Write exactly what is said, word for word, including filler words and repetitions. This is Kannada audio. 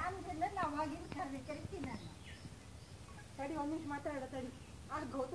ನಾನು ಅವಾಗಿನ ಕರಿ ಕರಿತೀನಿ ನಾನು. ತಡಿ ಒಂದು ನಿಮಿಷ ಮಾತಾಡ ತಡಿ. ಆ ಗೌ